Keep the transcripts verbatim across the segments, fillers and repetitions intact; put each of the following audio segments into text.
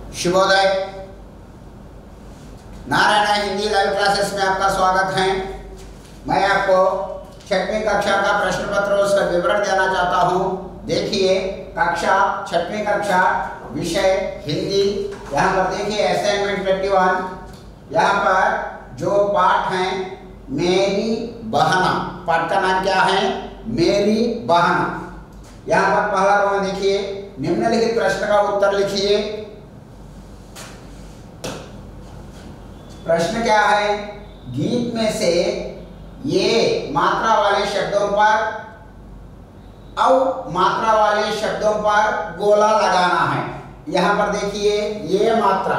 शुभोदय। Narayana Hindi live classes में आपका स्वागत है। मैं आपको छठवीं कक्षा का प्रश्न पत्र उसका विवरण देना चाहता हूँ। देखिए, कक्षा छठवीं कक्षा विषय हिंदी। यहाँ पर देखिए असाइनमेंट इक्कीस। यहाँ पर जो पाठ है मेरी बहना, पाठ का नाम क्या है? मेरी बहना। यहाँ पर पहला रोमन देखिए, निम्नलिखित प्रश्न का उत्तर लिखिए। प्रश्न क्या है? गीत में से ये मात्रा वाले शब्दों पर औ मात्रा वाले शब्दों पर गोला लगाना है। यहाँ पर देखिए ये मात्रा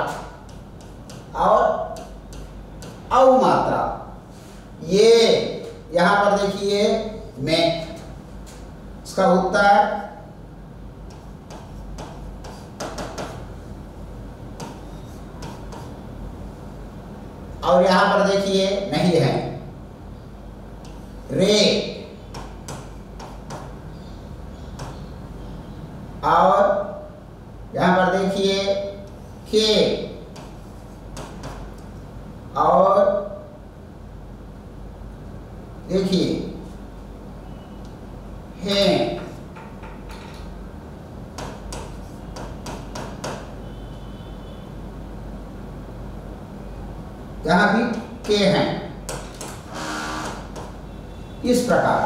और औ मात्रा, ये यहाँ पर देखिए मैं, इसका उत्तर और यहां पर देखिए नहीं है रे, और यहां पर देखिए के, और देखिए है। यहां भी के हैं। इस प्रकार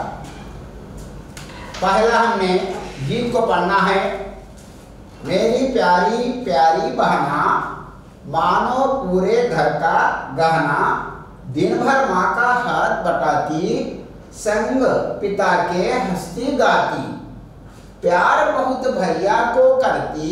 पहला हमने गीत को पढ़ना है। मेरी प्यारी प्यारी बहना, मानो पूरे घर का गहना, दिन भर माँ का हाथ बटाती, संग पिता के हंसती गाती, प्यार बहुत भैया को करती,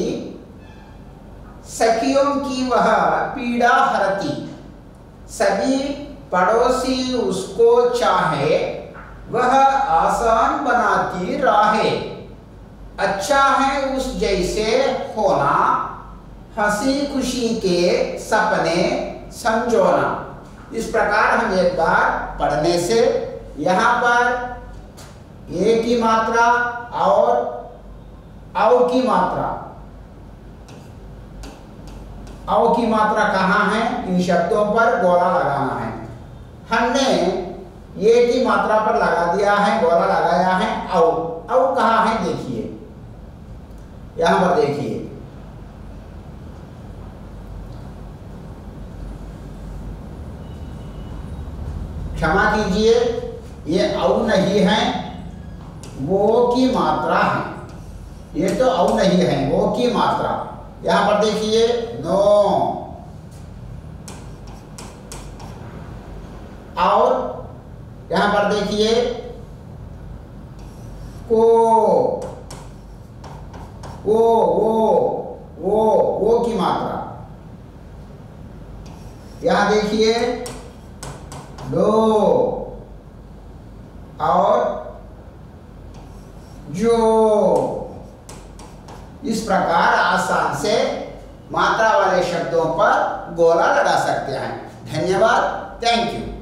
सखियों की वह पीड़ा हरती, सभी पड़ोसी उसको चाहे, वह आसान बनाती राहे, अच्छा है उस जैसे होना, हंसी खुशी के सपने संजोना। इस प्रकार हम एक बार पढ़ने से यहाँ पर ए की मात्रा और औ की मात्रा, औ की मात्रा कहाँ है? इन शब्दों पर गोला लगाना है। हमने ये की मात्रा पर लगा दिया है, गोला लगाया है। औ औ कहाँ है? देखिए यहां पर देखिए, क्षमा कीजिए, ये औ नहीं है, वो की मात्रा है। ये तो औ नहीं है, वो की मात्रा। यहां पर देखिए नो, और यहां पर देखिए को, वो वो वो वो की मात्रा। यहां देखिए दो और जो। इस प्रकार आसान से मात्रा वाले शब्दों पर गोला लगा सकते हैं। धन्यवाद, थैंक यू।